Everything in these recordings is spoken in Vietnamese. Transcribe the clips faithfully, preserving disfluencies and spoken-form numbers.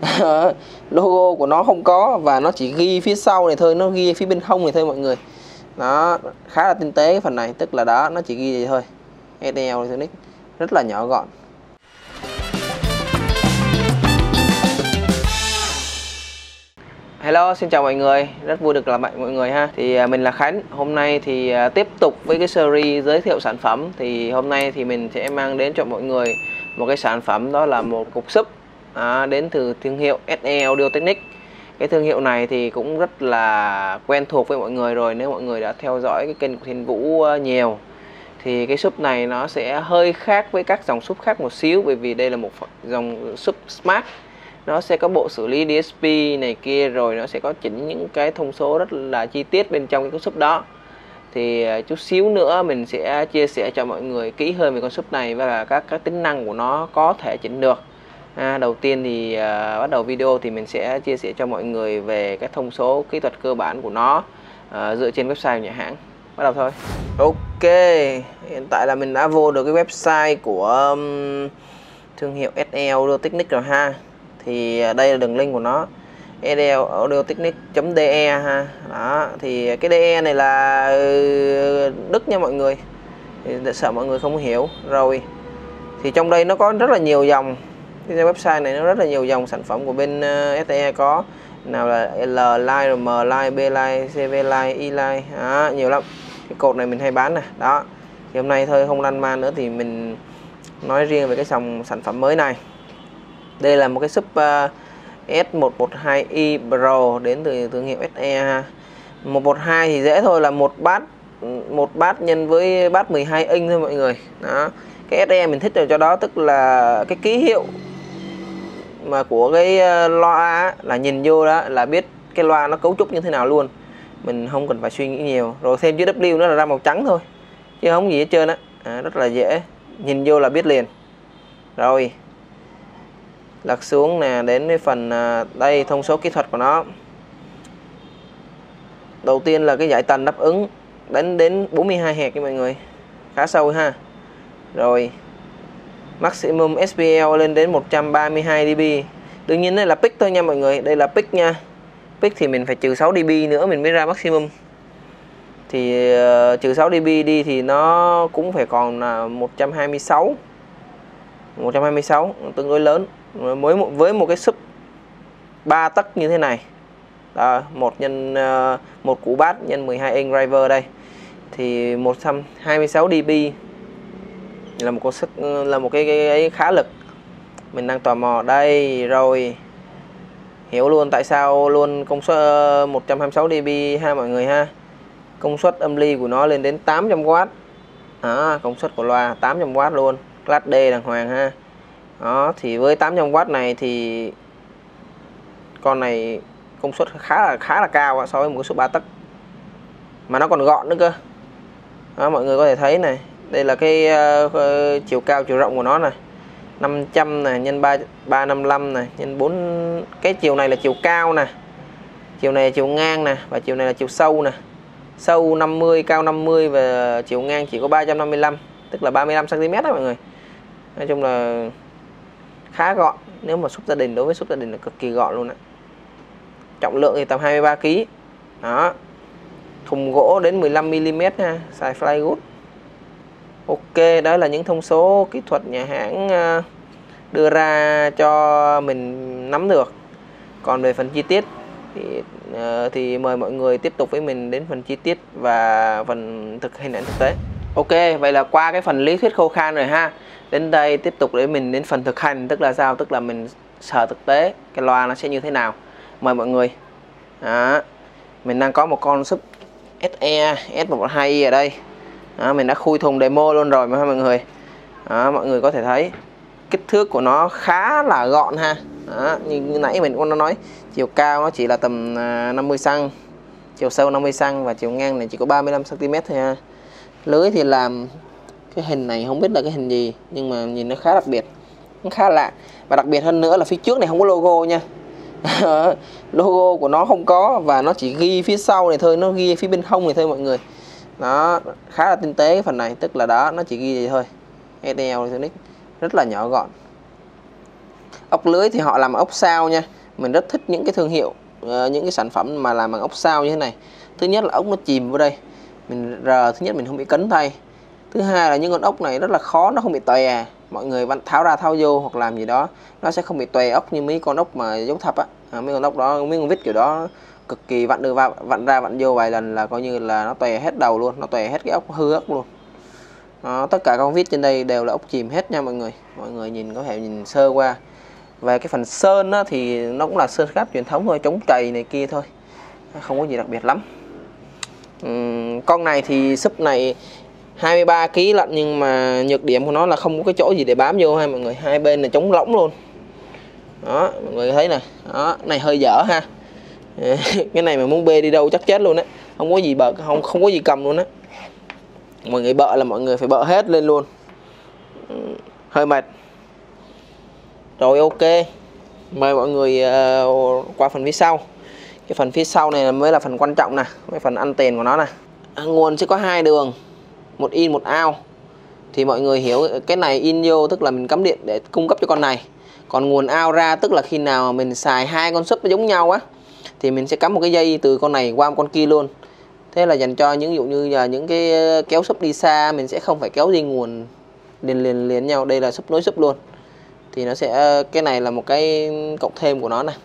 Logo của nó không có và nó chỉ ghi phía sau này thôi, nó ghi phía bên hông này thôi mọi người. Nó khá là tinh tế cái phần này, tức là đó nó chỉ ghi vậy thôi. ét đê Electronic rất là nhỏ gọn. Hello, xin chào mọi người, rất vui được gặp lại mọi người ha. Thì mình là Khánh, hôm nay thì tiếp tục với cái series giới thiệu sản phẩm. Thì hôm nay thì mình sẽ mang đến cho mọi người một cái sản phẩm, đó là một cục sub à, đến từ thương hiệu ét e Audio Technics. Cái thương hiệu này thì cũng rất là quen thuộc với mọi người rồi, nếu mọi người đã theo dõi cái kênh của Thiên Vũ nhiều. Thì cái sub này nó sẽ hơi khác với các dòng sub khác một xíu, bởi vì đây là một dòng sub Smart. Nó sẽ có bộ xử lý đê ét pê này kia, rồi nó sẽ có chỉnh những cái thông số rất là chi tiết bên trong cái con sub đó. Thì chút xíu nữa mình sẽ chia sẻ cho mọi người kỹ hơn về con sub này và các các tính năng của nó có thể chỉnh được. À, đầu tiên thì à, bắt đầu video thì mình sẽ chia sẻ cho mọi người về các thông số kỹ thuật cơ bản của nó à, dựa trên website của nhà hãng. Bắt đầu thôi. Ok, hiện tại là mình đã vô được cái website của um, thương hiệu ét e Audio Technics rồi ha. Thì đây là đường link của nó, ét e Audio Technics chấm đê e ha. Đó, thì cái đê e này là Đức nha mọi người, thì sợ mọi người không hiểu. Rồi thì trong đây nó có rất là nhiều dòng, cái website này nó rất là nhiều dòng sản phẩm của bên ét e có. Nào là L line, M line, B line, C V line, E line, đó, nhiều lắm. Cái cột này mình hay bán nè. Đó, thì hôm nay thôi không lan man nữa thì mình nói riêng về cái dòng sản phẩm mới này. Đây là một cái sub uh, S một một hai i Pro đến từ thương hiệu ét e ha. một một hai thì dễ thôi, là một bát một bát nhân với bát mười hai inch thôi mọi người. Đó. Cái ét e mình thích ở cho đó, tức là cái ký hiệu mà của cái loa á, là nhìn vô đó là biết cái loa nó cấu trúc như thế nào luôn. Mình không cần phải suy nghĩ nhiều. Rồi thêm chữ W nó là ra màu trắng thôi, chứ không gì hết trơn á. À, rất là dễ, nhìn vô là biết liền. Rồi lật xuống nè, đến cái phần đây thông số kỹ thuật của nó. Đầu tiên là cái dải tần đáp ứng đến đến bốn mươi hai héc nha mọi người, khá sâu ha. Rồi maximum ét pê lờ lên đến một trăm ba mươi hai dB. Đương nhiên đây là pick thôi nha mọi người, đây là pick nha. Pick thì mình phải trừ sáu dB nữa mình mới ra maximum. Thì uh, trừ sáu dB đi thì nó cũng phải còn là một trăm hai mươi sáu, một trăm hai mươi sáu, tương đối lớn. Với một, với một cái sub ba tấc như thế này. Đó, một nhân uh, một củ bát nhân mười hai inch driver đây thì một trăm hai mươi sáu dB là một con sức, là một cái, cái, cái khá lực. Mình đang tò mò đây. Rồi hiểu luôn tại sao luôn công suất một trăm hai mươi sáu dB ha mọi người ha. Công suất âm ly của nó lên đến tám trăm oát. Đó, công suất của loa tám trăm oát luôn, class D đàng hoàng ha. Đó, thì với tám trăm oát này thì con này công suất khá là khá là cao so với một cái số ba tấc, mà nó còn gọn nữa cơ. Đó, mọi người có thể thấy này, đây là cái uh, chiều cao chiều rộng của nó này, năm trăm này nhân ba ba năm lăm này nhân bốn. Cái chiều này là chiều cao nè, chiều này là chiều ngang nè, và chiều này là chiều sâu nè. Sâu năm mươi, cao năm mươi và chiều ngang chỉ có ba trăm năm mươi lăm, tức là ba mươi lăm xăng ti mét đó mọi người. Nói chung là khá gọn, nếu mà sub gia đình, đối với sub gia đình là cực kỳ gọn luôn ạ. Trọng lượng thì tầm hai mươi ba ki lô gam. Đó. Thùng gỗ đến mười lăm mi li mét ha, xài plywood. Ok, đó là những thông số kỹ thuật nhà hãng đưa ra cho mình nắm được. Còn về phần chi tiết thì thì mời mọi người tiếp tục với mình đến phần chi tiết và phần thực hình ảnh thực tế. Ok, vậy là qua cái phần lý thuyết khô khan rồi ha. Đến đây tiếp tục để mình đến phần thực hành, tức là sao? Tức là mình sờ thực tế cái loa nó sẽ như thế nào. Mời mọi người. Đó. Mình đang có một con sub ét e S một một hai i ở đây. Đó, mình đã khui thùng demo luôn rồi mà mọi người. Đó, mọi người có thể thấy kích thước của nó khá là gọn ha. Đó, như, như nãy mình cũng đã nói, chiều cao nó chỉ là tầm năm mươi xăng, chiều sâu năm mươi xăng và chiều ngang này chỉ có ba mươi lăm xăng ti mét thôi ha. Lưới thì làm cái hình này không biết là cái hình gì, nhưng mà nhìn nó khá đặc biệt, nó khá lạ. Và đặc biệt hơn nữa là phía trước này không có logo nha. Logo của nó không có và nó chỉ ghi phía sau này thôi, nó ghi phía bên hông này thôi mọi người. Nó khá là tinh tế cái phần này, tức là đó nó chỉ ghi vậy thôi. ét e Electronics rất là nhỏ gọn. Ốc lưới thì họ làm ốc sao nha. Mình rất thích những cái thương hiệu, uh, những cái sản phẩm mà làm bằng ốc sao như thế này. Thứ nhất là ốc nó chìm vào đây, mình rờ, thứ nhất mình không bị cấn tay. Thứ hai là những con ốc này rất là khó, nó không bị tòe. Mọi người vẫn tháo ra tháo vô hoặc làm gì đó, nó sẽ không bị tòe ốc như mấy con ốc mà giống thập á. À, mấy con ốc đó, mấy con vít kiểu đó cực kỳ vặn được vào, vặn ra vặn vô vài lần là coi như là nó tòe hết đầu luôn, nó tòe hết cái ốc, hư ốc luôn. Đó, tất cả con vít trên đây đều là ốc chìm hết nha mọi người. Mọi người nhìn có thể nhìn sơ qua. Về cái phần sơn á, thì nó cũng là sơn cáp truyền thống thôi, chống trầy này kia thôi, không có gì đặc biệt lắm. uhm, Con này thì súp này hai mươi ba ki lô gam lận, nhưng mà nhược điểm của nó là không có cái chỗ gì để bám vô ha mọi người. Hai bên là chống lõng luôn. Đó, mọi người thấy nè. Đó, này hơi dở ha. Cái này mà muốn bê đi đâu chắc chết luôn á. Không có gì bợ, không không có gì cầm luôn á. Mọi người bợ là mọi người phải bợ hết lên luôn. Hơi mệt. Rồi ok. Mời mọi người uh, qua phần phía sau. Cái phần phía sau này mới là phần quan trọng nè, cái phần ăn tiền của nó nè. Nguồn sẽ có hai đường, một in một out. Thì mọi người hiểu cái này in vô tức là mình cắm điện để cung cấp cho con này. Còn nguồn out ra tức là khi nào mình xài hai con súp giống nhau á thì mình sẽ cắm một cái dây từ con này qua con kia luôn. Thế là dành cho những ví dụ như là những cái kéo súp đi xa, mình sẽ không phải kéo dây nguồn liền liền liền nhau. Đây là súp nối súp luôn. Thì nó sẽ, cái này là một cái cộng thêm của nó này.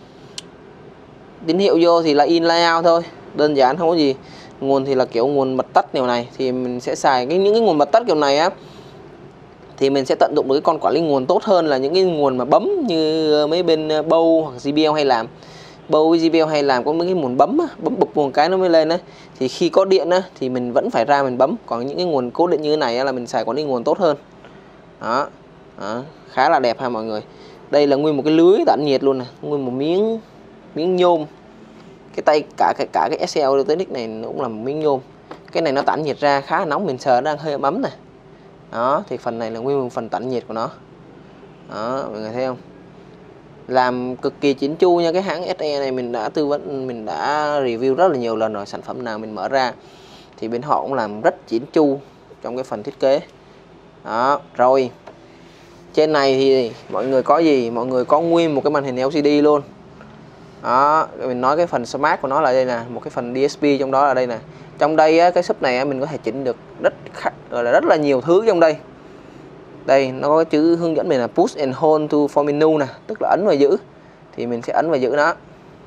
Tín hiệu vô thì là in là out thôi, đơn giản không có gì. Nguồn thì là kiểu nguồn bật tắt kiểu này, thì mình sẽ xài cái những cái nguồn bật tắt kiểu này á, thì mình sẽ tận dụng được cái con quản lý nguồn tốt hơn là những cái nguồn mà bấm như mấy bên Bow hoặc giê bê lờ hay làm. Bow với giê bê lờ hay làm có mấy cái nguồn bấm á, bấm bụp một cái nó mới lên á. Thì khi có điện á thì mình vẫn phải ra mình bấm. Còn những cái nguồn cố định như thế này á, là mình xài quản lý nguồn tốt hơn. Đó. Đó, khá là đẹp ha mọi người. Đây là nguyên một cái lưới tản nhiệt luôn nè, nguyên một miếng miếng nhôm. Cái tay cả cả, cả cái ét lờ Electronics này nó cũng là một miếng nhôm. Cái này nó tản nhiệt ra khá là nóng, mình sờ nó đang hơi ấm ấm này. Đó, thì phần này là nguyên một phần tản nhiệt của nó. Đó, mọi người thấy không? Làm cực kỳ chỉnh chu nha. Cái hãng ét e này mình đã tư vấn, mình đã review rất là nhiều lần rồi. Sản phẩm nào mình mở ra thì bên họ cũng làm rất chỉnh chu trong cái phần thiết kế. Đó, rồi trên này thì mọi người có gì? Mọi người có nguyên một cái màn hình lờ xê đê luôn. Đó, mình nói cái phần smart của nó là đây nè, một cái phần đê ét pê trong đó là đây nè. Trong đây á, cái sub này á, mình có thể chỉnh được rất gọi là rất là nhiều thứ trong đây. Đây nó có cái chữ hướng dẫn mình là push and hold to for menu nè, tức là ấn và giữ. Thì mình sẽ ấn và giữ nó.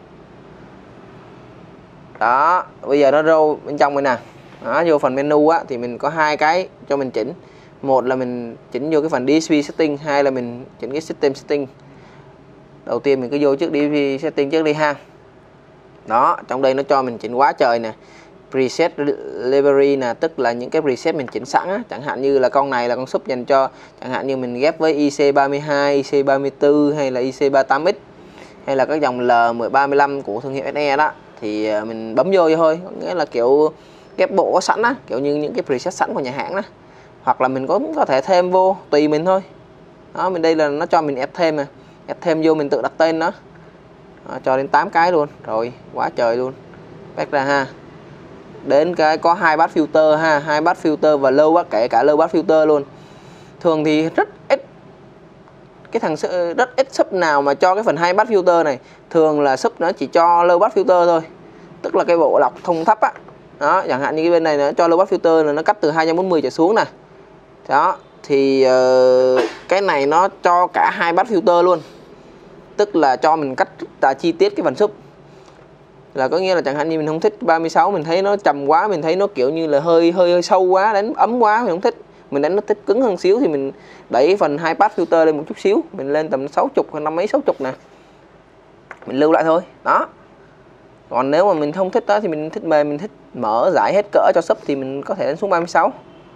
Đó, bây giờ nó rô bên trong đây nè. Đó, vô phần menu á thì mình có hai cái cho mình chỉnh. Một là mình chỉnh vô cái phần đê ét pê setting, hai là mình chỉnh cái system setting. Đầu tiên mình cứ vô trước đê ét pê setting trước đi ha. Đó, trong đây nó cho mình chỉnh quá trời nè. Preset library nè, tức là những cái preset mình chỉnh sẵn á, chẳng hạn như là con này là con sub dành cho, chẳng hạn như mình ghép với i xê ba mươi hai, i xê ba mươi tư hay là i xê ba mươi tám ích hay là các dòng L mười ba mươi lăm của thương hiệu ét e đó, thì mình bấm vô thôi, nghĩa là kiểu ghép bộ có sẵn á, kiểu như những cái preset sẵn của nhà hãng đó. Hoặc là mình có có thể thêm vô tùy mình thôi. Đó, mình đây là nó cho mình ép thêm nè, ép thêm vô mình tự đặt tên nó. Đó, cho đến tám cái luôn, rồi quá trời luôn. Back ra ha. Đến cái có hai bát filter ha, hai bát filter và low bát, kể cả low bát filter luôn. Thường thì rất ít cái thằng rất ít sub nào mà cho cái phần hai bát filter này. Thường là sub nó chỉ cho low bát filter thôi, tức là cái bộ lọc thông thấp á. Đó, chẳng hạn như cái bên này nó cho low bát filter là nó cắt từ hai trăm bốn mươi trở xuống nè. Đó, thì uh, cái này nó cho cả hai bát filter luôn, tức là cho mình cắt rất là chi tiết cái phần sub. Là có nghĩa là chẳng hạn như mình không thích ba mươi sáu, mình thấy nó trầm quá, mình thấy nó kiểu như là hơi hơi, hơi sâu quá, đánh ấm quá, mình không thích. Mình đánh nó thích cứng hơn xíu thì mình đẩy phần hai pass filter lên một chút xíu, mình lên tầm sáu mươi hoặc năm mấy sáu mươi nè. Mình lưu lại thôi. Đó. Còn nếu mà mình không thích đó thì mình thích mềm, mình thích mở giải hết cỡ cho sub thì mình có thể đánh xuống ba mươi sáu.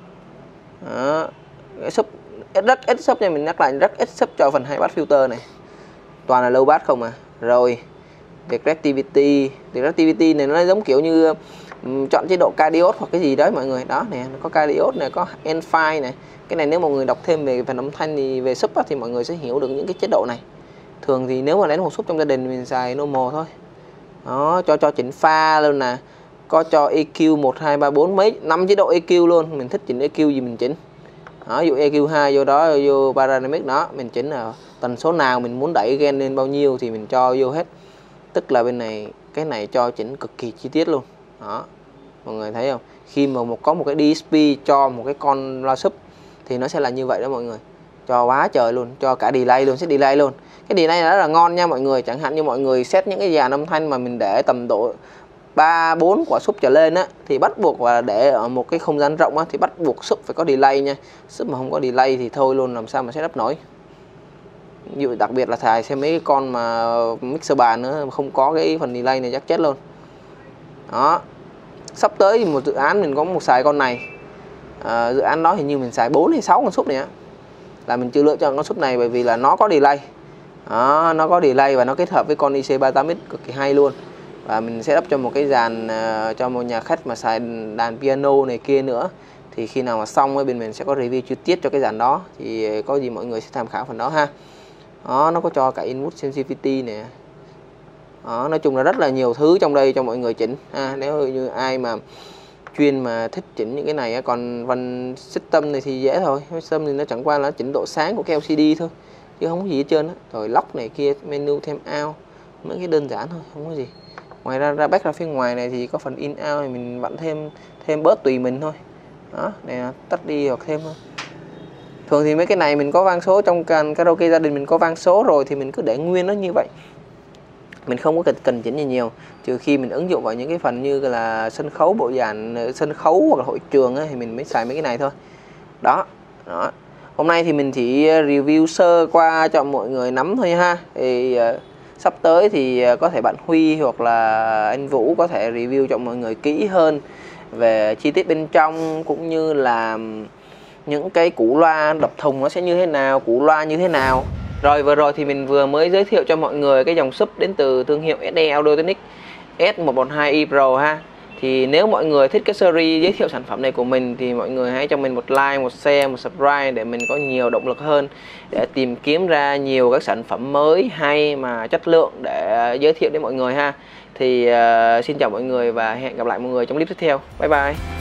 Đó. Cái sub rất ít sub nha, mình nhắc lại rất ít sub cho phần hai pass filter này. Toàn là low bass không à. Rồi Directivity, Directivity này nó giống kiểu như um, chọn chế độ Cadios hoặc cái gì đấy mọi người. Đó nè, nó có Cadios này, có Enfine này. Cái này nếu mọi người đọc thêm về phần âm thanh thì về sub thì mọi người sẽ hiểu được những cái chế độ này. Thường thì nếu mà đánh một sub trong gia đình mình xài normal thôi. Đó, cho cho chỉnh pha luôn nè. Có cho e quy một hai ba bốn mấy năm chế độ e quy luôn, mình thích chỉnh e quy gì mình chỉnh. Đó, ví dụ e quy hai vô đó, vô Paradynamic đó, mình chỉnh là tần số nào mình muốn đẩy gain lên bao nhiêu thì mình cho vô hết. Tức là bên này cái này cho chỉnh cực kỳ chi tiết luôn. Đó, mọi người thấy không? Khi mà một có một cái đê ét pê cho một cái con loa sub thì nó sẽ là như vậy đó mọi người. Cho quá trời luôn, cho cả delay luôn, set delay luôn. Cái delay này rất là ngon nha mọi người. Chẳng hạn như mọi người set những cái dàn âm thanh mà mình để tầm độ ba bốn quả sub trở lên á, thì bắt buộc là để ở một cái không gian rộng á, thì bắt buộc sub phải có delay nha. Sub mà không có delay thì thôi luôn, làm sao mà setup nổi. Ví dụ đặc biệt là xài xem mấy cái con mà mixer bàn nữa, không có cái phần delay này chắc chết luôn. Đó, sắp tới thì một dự án mình có một xài con này. À, dự án đó hình như mình xài bốn hay sáu con sub này á, là mình chưa lựa chọn con sub này bởi vì là nó có delay. Đó, nó có delay và nó kết hợp với con i xê ba mươi tám x cực kỳ hay luôn. Và mình setup cho một cái dàn uh, cho một nhà khách mà xài đàn piano này kia nữa, thì khi nào mà xong bên mình sẽ có review chi tiết cho cái dàn đó, thì có gì mọi người sẽ tham khảo phần đó ha. Đó, nó có cho cả input sensitivity nè. Đó, nói chung là rất là nhiều thứ trong đây cho mọi người chỉnh ha. Nếu như ai mà chuyên mà thích chỉnh những cái này, còn phần system này thì dễ thôi. System thì nó chẳng qua là chỉnh độ sáng của cái lờ xê đê thôi, chứ không có gì hết trơn á. Rồi lock này kia, menu thêm out, mấy cái đơn giản thôi, không có gì. Ngoài ra ra back ra phía ngoài này thì có phần in out thì mình vẫn thêm thêm bớt tùy mình thôi. Đó, này tắt đi hoặc thêm thôi. Thường thì mấy cái này mình có vang số trong karaoke gia đình, mình có vang số rồi thì mình cứ để nguyên nó như vậy. Mình không có cần, cần chỉnh gì nhiều, trừ khi mình ứng dụng vào những cái phần như là sân khấu, bộ dàn sân khấu hoặc là hội trường ấy, thì mình mới xài mấy cái này thôi. Đó, đó. Hôm nay thì mình chỉ review sơ qua cho mọi người nắm thôi ha. Thì uh, sắp tới thì uh, có thể bạn Huy hoặc là anh Vũ có thể review cho mọi người kỹ hơn về chi tiết bên trong, cũng như là những cái củ loa đập thùng nó sẽ như thế nào, củ loa như thế nào. Rồi vừa rồi thì mình vừa mới giới thiệu cho mọi người cái dòng sub đến từ thương hiệu ét đê Audio-Technica S một một hai i Pro ha. Thì nếu mọi người thích cái series giới thiệu sản phẩm này của mình thì mọi người hãy cho mình một like, một share, một subscribe để mình có nhiều động lực hơn để tìm kiếm ra nhiều các sản phẩm mới hay mà chất lượng để giới thiệu đến mọi người ha. Thì uh, xin chào mọi người và hẹn gặp lại mọi người trong clip tiếp theo. Bye bye.